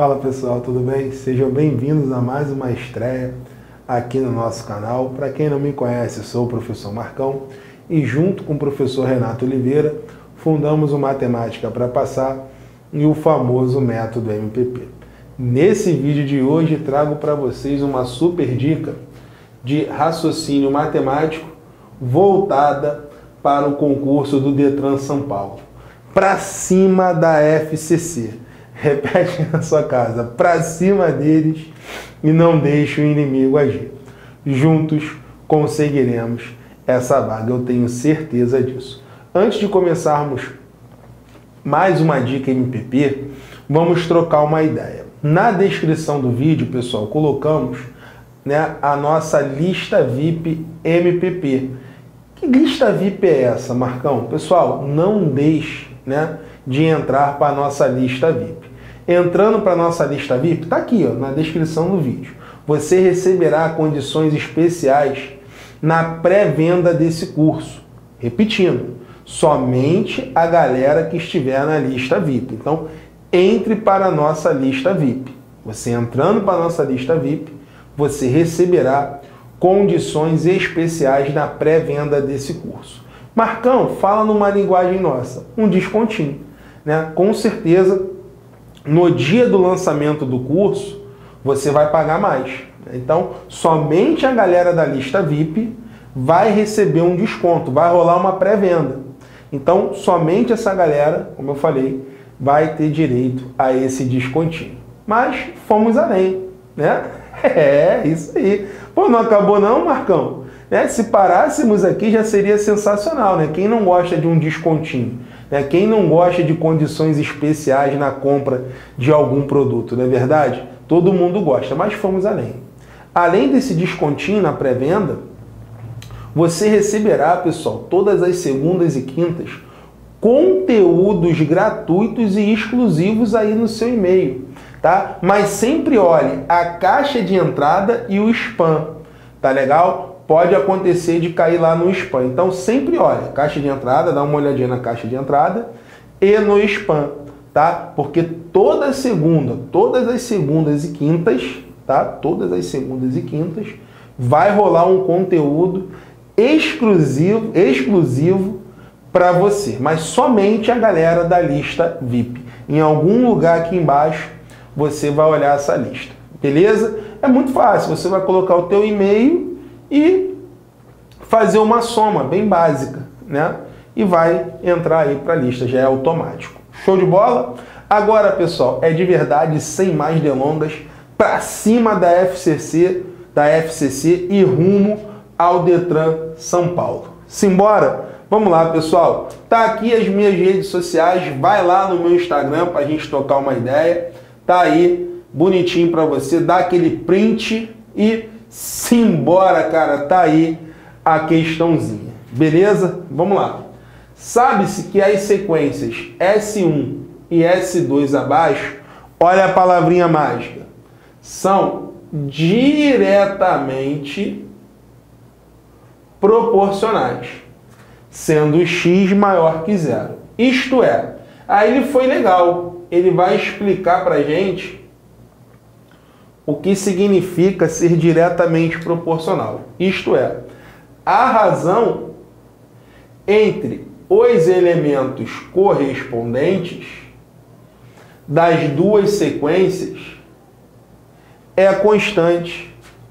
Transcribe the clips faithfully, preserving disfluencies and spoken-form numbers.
Fala pessoal, tudo bem? Sejam bem-vindos a mais uma estreia aqui no nosso canal. Para quem não me conhece, eu sou o professor Marcão e junto com o professor Renato Oliveira fundamos o Matemática para Passar e o famoso método M P P. Nesse vídeo de hoje trago para vocês uma super dica de raciocínio matemático voltada para o concurso do Detran São Paulo. Para cima da F C C. Repete na sua casa, para cima deles e não deixe o inimigo agir. Juntos conseguiremos essa vaga, eu tenho certeza disso. Antes de começarmos mais uma dica M P P, vamos trocar uma ideia. Na descrição do vídeo, pessoal, colocamos, né, a nossa lista V I P M P P. Que lista V I P é essa, Marcão? Pessoal, não deixe, né, de entrar para a nossa lista V I P. Entrando para a nossa lista V I P, está aqui, ó, na descrição do vídeo. Você receberá condições especiais na pré-venda desse curso. Repetindo, somente a galera que estiver na lista V I P. Então, entre para a nossa lista V I P. Você entrando para a nossa lista V I P, você receberá condições especiais na pré-venda desse curso. Marcão, fala numa linguagem nossa, um descontinho, né? Com certeza, no dia do lançamento do curso, você vai pagar mais. Então, somente a galera da lista V I P vai receber um desconto, vai rolar uma pré-venda. Então, somente essa galera, como eu falei, vai ter direito a esse descontinho. Mas fomos além, né? É, isso aí. Pô, não acabou não, Marcão? Né? Se parássemos aqui já seria sensacional, né? Quem não gosta de um descontinho? Né? Quem não gosta de condições especiais na compra de algum produto, não é verdade? Todo mundo gosta, mas fomos além. Além desse descontinho na pré-venda, você receberá, pessoal, todas as segundas e quintas, conteúdos gratuitos e exclusivos aí no seu e-mail, tá? Mas sempre olhe a caixa de entrada e o spam, tá legal? Pode acontecer de cair lá no spam. Então sempre olhe a caixa de entrada, dá uma olhadinha na caixa de entrada e no spam, tá? Porque toda segunda, todas as segundas e quintas, tá? Todas as segundas e quintas vai rolar um conteúdo exclusivo, exclusivo para você, mas somente a galera da lista V I P. Em algum lugar aqui embaixo você vai olhar essa lista, beleza? É muito fácil, você vai colocar o teu e-mail e fazer uma soma bem básica, né? E vai entrar aí para a lista, já é automático. Show de bola? Agora, pessoal, é de verdade, sem mais delongas, para cima da F C C, da F C C e rumo ao Detran São Paulo. Simbora? Vamos lá, pessoal. Tá aqui as minhas redes sociais, vai lá no meu Instagram para a gente trocar uma ideia. Tá aí, bonitinho para você, dá aquele print e simbora, cara. Tá aí a questãozinha. Beleza? Vamos lá. Sabe-se que as sequências S um e S dois abaixo, olha a palavrinha mágica, são diretamente proporcionais, sendo x maior que zero. Isto é, aí ele foi legal, ele vai explicar para a gente o que significa ser diretamente proporcional. Isto é, a razão entre os elementos correspondentes das duas sequências é constante.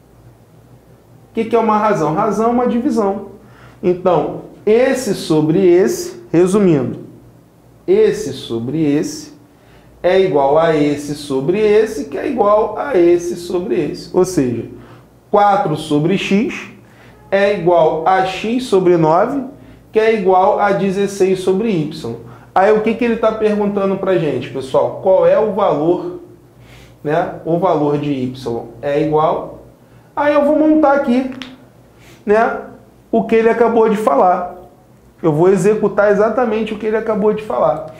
O que é uma razão? Razão é uma divisão. Então, esse sobre esse, resumindo, esse sobre esse é igual a esse sobre esse, que é igual a esse sobre esse. Ou seja, quatro sobre x é igual a x sobre nove, que é igual a dezesseis sobre y. Aí o que, que ele está perguntando para a gente, pessoal? Qual é o valor, né? O valor de y é igual. Aí eu vou montar aqui, né, o que ele acabou de falar. Eu vou executar exatamente o que ele acabou de falar.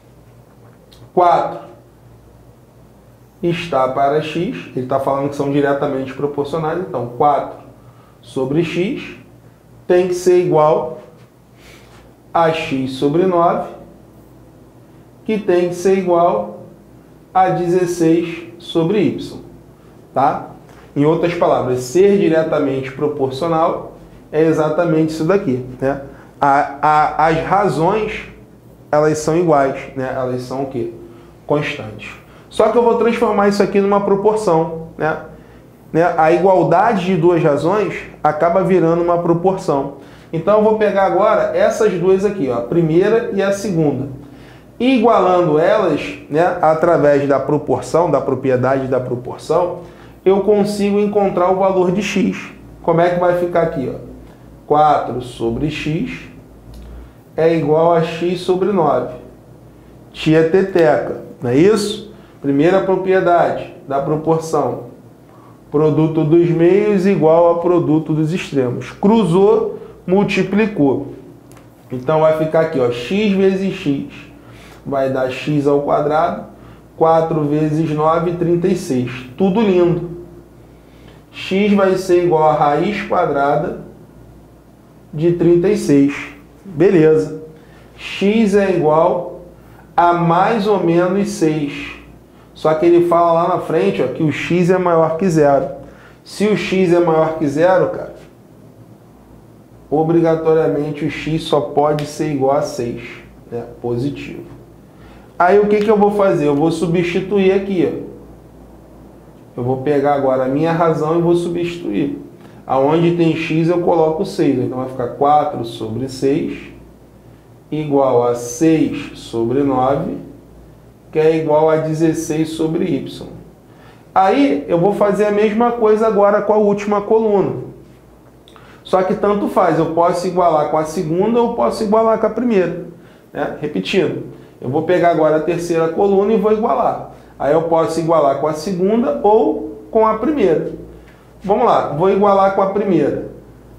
quatro está para x, ele está falando que são diretamente proporcionais, então quatro sobre x tem que ser igual a x sobre nove, que tem que ser igual a dezesseis sobre y. Tá? Em outras palavras, ser diretamente proporcional é exatamente isso daqui, né? A, a, as razões, elas são iguais, né? Elas são o quê? Constantes. Só que eu vou transformar isso aqui numa proporção, né? Né? A igualdade de duas razões acaba virando uma proporção. Então eu vou pegar agora essas duas aqui, ó, a primeira e a segunda. Igualando elas, né, através da proporção, da propriedade da proporção, eu consigo encontrar o valor de x. Como é que vai ficar aqui? Ó? quatro sobre x é igual a x sobre nove. Tia Teteca, não é isso? Primeira propriedade da proporção. Produto dos meios igual a produto dos extremos. Cruzou, multiplicou. Então vai ficar aqui, ó, x vezes x vai dar x ao quadrado. quatro vezes nove, trinta e seis. Tudo lindo. X vai ser igual a raiz quadrada de trinta e seis. Beleza. X é igual a mais ou menos seis. Só que ele fala lá na frente, ó, que o x é maior que zero. Se o x é maior que zero, cara, obrigatoriamente o x só pode ser igual a seis, né? Positivo. Aí o que, que eu vou fazer? Eu vou substituir aqui, ó. Eu vou pegar agora a minha razão e vou substituir. Aonde tem x eu coloco seis. Então vai ficar quatro sobre seis igual a seis sobre nove, que é igual a dezesseis sobre y. Aí eu vou fazer a mesma coisa agora com a última coluna. Só que tanto faz, eu posso igualar com a segunda ou posso igualar com a primeira, né? Repetindo, eu vou pegar agora a terceira coluna e vou igualar. Aí eu posso igualar com a segunda ou com a primeira. Vamos lá, vou igualar com a primeira.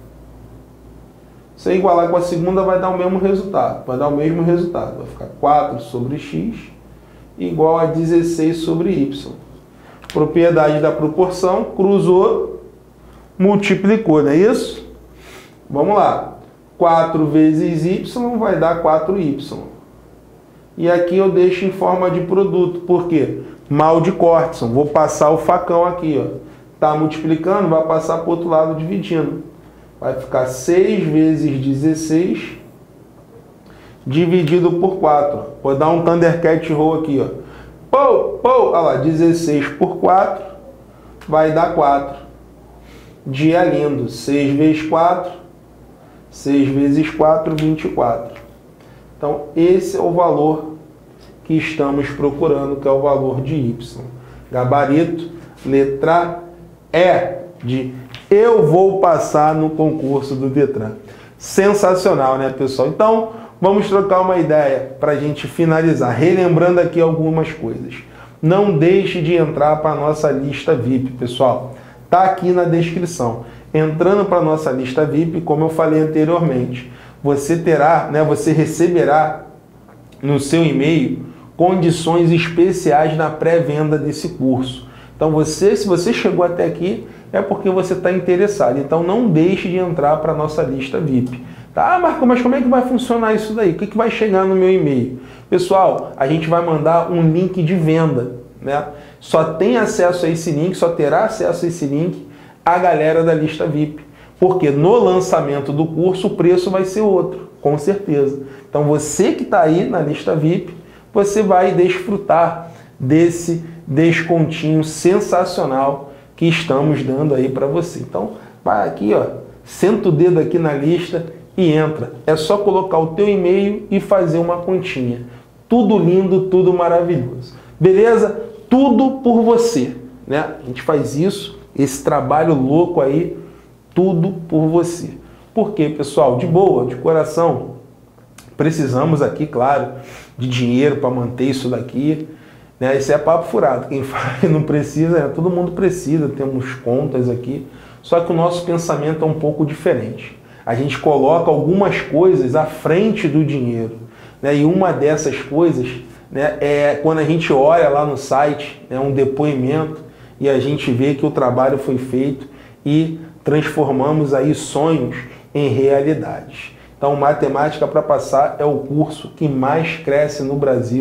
Se eu igualar com a segunda vai dar o mesmo resultado, vai dar o mesmo resultado. Vai ficar quatro sobre x igual a dezesseis sobre y. Propriedade da proporção, cruzou, multiplicou, não é isso? Vamos lá. quatro vezes y vai dar quatro y. E aqui eu deixo em forma de produto. Por quê? Mal de Cortison. Vou passar o facão aqui, ó. Tá multiplicando, vai passar para o outro lado dividindo. Vai ficar seis vezes dezesseis dividido por quatro. Vou dar um Thundercat Roll aqui, ó. Pou, pou, olha lá, dezesseis por quatro vai dar quatro. Dia lindo. seis vezes quatro, seis vezes quatro, vinte e quatro. Então, esse é o valor que estamos procurando, que é o valor de y. Gabarito, letra E de eu vou passar no concurso do Detran. Sensacional, né, pessoal? Então, vamos trocar uma ideia para a gente finalizar, relembrando aqui algumas coisas. Não deixe de entrar para a nossa lista V I P, pessoal. Está aqui na descrição. Entrando para a nossa lista V I P, como eu falei anteriormente, você terá, né, você receberá no seu e-mail condições especiais na pré-venda desse curso. Então, você, se você chegou até aqui, é porque você está interessado. Então, não deixe de entrar para a nossa lista V I P. Tá, ah, Marco, mas como é que vai funcionar isso daí? O que, que vai chegar no meu e-mail? Pessoal, a gente vai mandar um link de venda, né? Só tem acesso a esse link, só terá acesso a esse link a galera da lista V I P. Porque no lançamento do curso o preço vai ser outro, com certeza. Então, você que está aí na lista V I P, você vai desfrutar desse descontinho sensacional que estamos dando aí para você. Então, vai aqui, ó, senta o dedo aqui na lista e entra. É só colocar o teu e-mail e fazer uma continha. Tudo lindo, tudo maravilhoso. Beleza? Tudo por você, né? A gente faz isso, esse trabalho louco aí, tudo por você. Por quê, pessoal? De boa, de coração. Precisamos aqui, claro, de dinheiro para manter isso daqui. Né? Isso é papo furado. Quem fala que não precisa, né? Todo mundo precisa, temos contas aqui. Só que o nosso pensamento é um pouco diferente. A gente coloca algumas coisas à frente do dinheiro. Né? E uma dessas coisas, né, é quando a gente olha lá no site, né, um depoimento, e a gente vê que o trabalho foi feito e transformamos aí sonhos em realidades. Então, Matemática para Passar é o curso que mais cresce no Brasil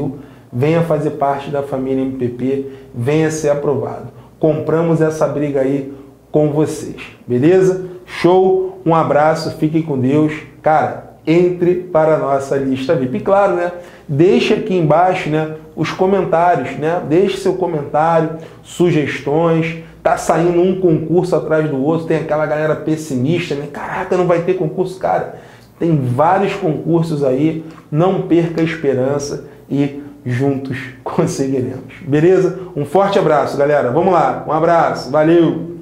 venha fazer parte da família M P P, venha ser aprovado. Compramos essa briga aí com vocês, beleza? Show, um abraço, fiquem com Deus. Cara, entre para a nossa lista V I P. E claro, né? Deixe aqui embaixo, né, os comentários, né? Deixe seu comentário, sugestões. Tá saindo um concurso atrás do outro, tem aquela galera pessimista, né? Caraca, não vai ter concurso, cara. Tem vários concursos aí, não perca a esperança e juntos conseguiremos. Beleza? Um forte abraço, galera. Vamos lá, um abraço, valeu!